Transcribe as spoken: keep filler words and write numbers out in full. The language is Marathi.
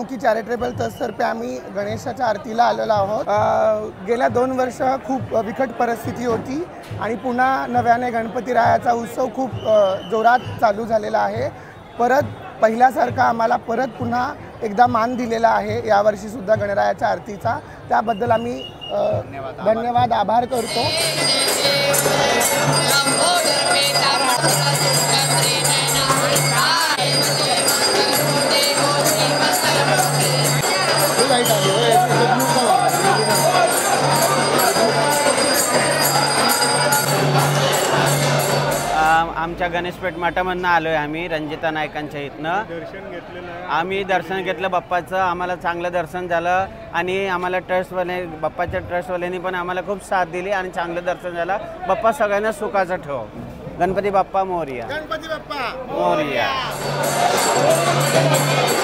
पंचमुखी चॅरिटेबल ट्रस्टतर्फे आम्ही गणेशाच्या आरतीला आलेलो आहोत। गेल्या दोन वर्ष खूप बिकट परिस्थिती होती आणि पुन्हा नव्याने गणपतीरायाचा उत्सव खूप जोरात चालू झालेला आहे। परत पहिल्यासारखा आम्हाला परत पुन्हा एकदा मान दिलेला आहे यावर्षी सुद्धा गणरायाच्या आरतीचा। त्याबद्दल आम्ही धन्यवाद आभार करतो। आमच्या गणेशपेठ मठामधनं आलो आहे आम्ही रंजिता नायकांच्या इथनं दर्शन घेतलेलं आम्ही दर्शन घेतलं बाप्पाचं। आम्हाला चांगलं दर्शन झालं आणि आम्हाला ट्रस्टवाले बाप्पाच्या ट्रस्टवाल्यांनी पण आम्हाला खूप साथ दिली आणि चांगलं दर्शन झालं। बाप्पा सगळ्यांना सुखाचं ठेव। गणपती बाप्पा मोरया। गणपती बाप्पा मोरया।